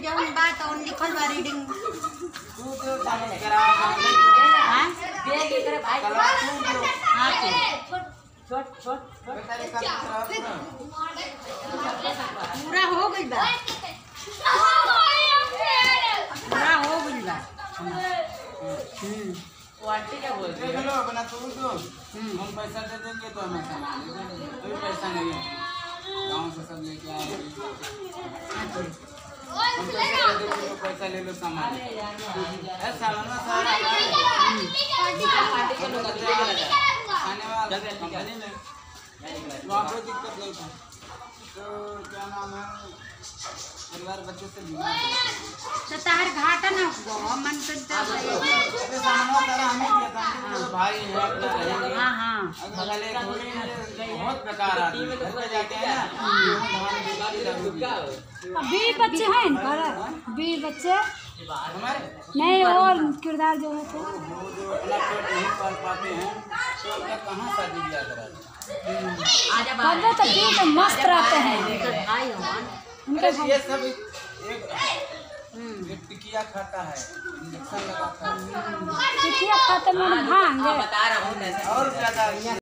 जौन बात और लिखल बा रीडिंग तू जो सामने करा हां दे के करे भाई हां छोट छोट पूरा हो गइल बा पूरा हो गइल बा वो आंटी क्या बोल रही है? लो अपना तू दो हम पैसा दे देंगे तो हमें कोई पैसा नहीं है गाँव से सब लेके आए हम पैसा ले लो सामान सामान सारा आने वाला कंपनी में वहाँ कोई दिक्कत नहीं था तो क्या नाम है परिवार बच्चे से बीमार तो तार घाटा ना हो मन तो सामान सारा हमें दिया था भाई है अपना रहेंगे हां हां बगल एक बहुत प्रकार आते हैं घर पे जाते हैं ना बीर बच्चे हैं इनका बीर बच्चे हमारे नहीं और किरदार जो है तो वो जो अपना पेट नहीं पाल पाते हैं तो उनका कहाँ शादी ब्याह कराते बंदे तो बीर तो मस्त रहते हैं भाई हन उनके हैं ये सब एक टिकिया खाता है इंजेक्शन लगाता है टिकिया खाते में भांग बता रहा हूँ और ज्यादा